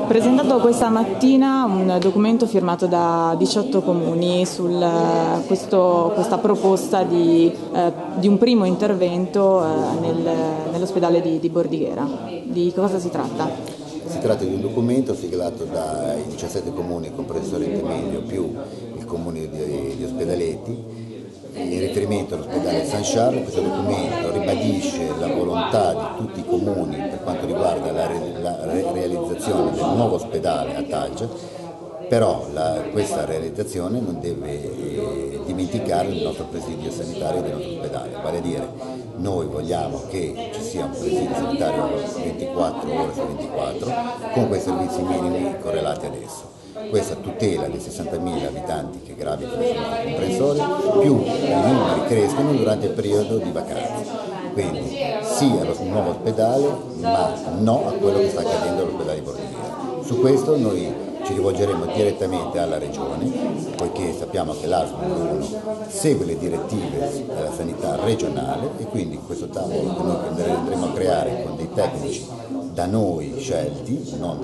Presentato questa mattina un documento firmato da 18 comuni su questa proposta di un primo intervento nell'ospedale di Bordighera. Di cosa si tratta? Si tratta di un documento siglato dai 17 comuni, compreso Oriente Medio, più il comune di Ospedaletti. In riferimento all'ospedale San Charles, questo documento ribadisce la volontà di tutti i comuni per quanto riguarda la realizzazione del nuovo ospedale a Taggia, però questa realizzazione non deve dimenticare il nostro presidio sanitario del nostro ospedale, vale a dire noi vogliamo che ci sia un presidio sanitario 24 ore su 24 con quei servizi minimi correlati ad esso. Questa tutela dei 60.000 abitanti che gravitano sul nostro comprensorio, più i numeri crescono durante il periodo di vacanze. Quindi sì allo nuovo ospedale, ma no a quello che sta accadendo all'ospedale di Bordighera. Su questo noi ci rivolgeremo direttamente alla Regione, poiché sappiamo che l'ASL numero 1 segue le direttive della sanità regionale e quindi questo tavolo che noi andremo a creare con dei tecnici da noi scelti, non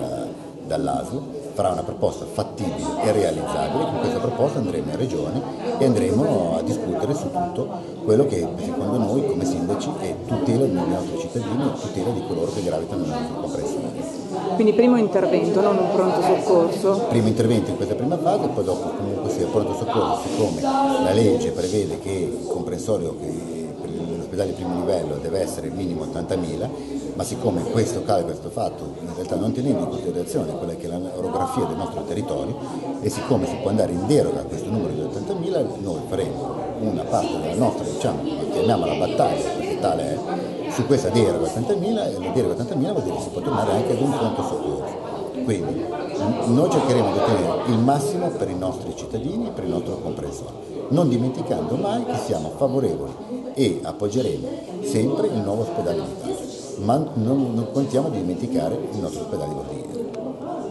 dall'ASL, farà una proposta fattibile e realizzabile. Con questa proposta andremo in Regione e andremo a discutere su tutto quello che secondo noi come sindaci è tutela dei nostri cittadini e tutela di coloro che gravitano nel nostro comprensorio. Quindi primo intervento, non un pronto soccorso? Primo intervento in questa prima fase, poi dopo comunque sia pronto soccorso, siccome la legge prevede che il comprensorio per l'ospedale di primo livello deve essere minimo 80.000, ma siccome questo fatto in realtà non tenendo in considerazione quella che è l'orografia del nostro territorio e siccome si può andare in deroga a questo numero di 80.000, noi faremo una parte della nostra, chiamiamola battaglia, perché tale è, su questa deroga 80.000, e la deroga 80.000 vuol dire che si può tornare anche ad un pronto soccorso. Quindi noi cercheremo di ottenere il massimo per i nostri cittadini e per il nostro comprensorio, non dimenticando mai che siamo favorevoli e appoggeremo sempre il nuovo ospedale di Taggia, ma non contiamo di dimenticare il nostro ospedale di Bordighera.